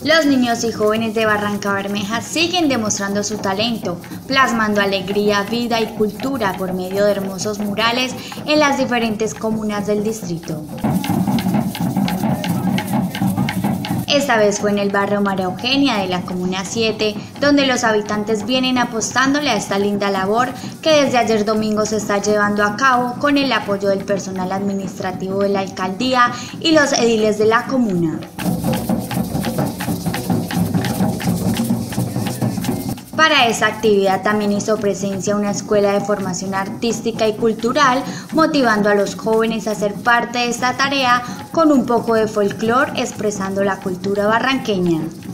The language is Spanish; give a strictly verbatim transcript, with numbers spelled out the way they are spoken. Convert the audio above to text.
Los niños y jóvenes de Barrancabermeja siguen demostrando su talento, plasmando alegría, vida y cultura por medio de hermosos murales en las diferentes comunas del distrito. Esta vez fue en el barrio María Eugenia de la Comuna siete, donde los habitantes vienen apostándole a esta linda labor que desde ayer domingo se está llevando a cabo con el apoyo del personal administrativo de la alcaldía y los ediles de la comuna. Para esta actividad también hizo presencia una escuela de formación artística y cultural, motivando a los jóvenes a ser parte de esta tarea con un poco de folclore expresando la cultura barranqueña.